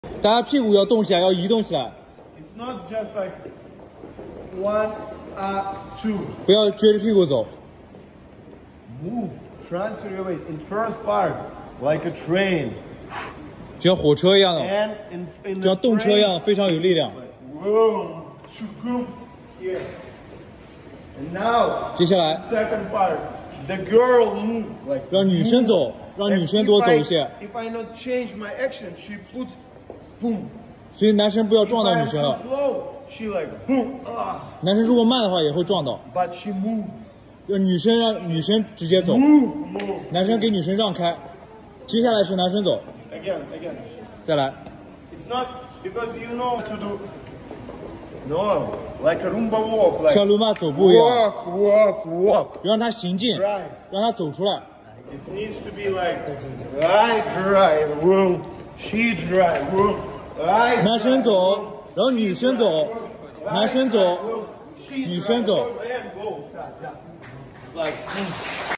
大家屁股要动起来，要移动起来。 It's not just like 1, 2. 不要撅着屁股走。 Move, transfer your weight. In first part, like a train. 就像火车一样的， And in 就像动车一样，非常有力量。 Here. And now, 接下来 second part, the girl move like. 让女生走，让女生多走一些。 If I not change my action, she puts, boom. 所以男生不要撞到女生 If I'm 了 too。slow, she like boom. 男生如果慢的话也会撞到。 But she moves. 让女生直接走， Move. 男生给女生让开。接下来是男生走， Again. 再来。 It's not because you know what to do. No, like a Roomba walk, like 像鲁马走步一样， walk. 让他行进， Right. 让他走出来。 It needs to be like I drive, whoa. She drive, whoa. I 男生走，然后女生走， drive, 男生走， she 女生走。 drive, and go. It's like.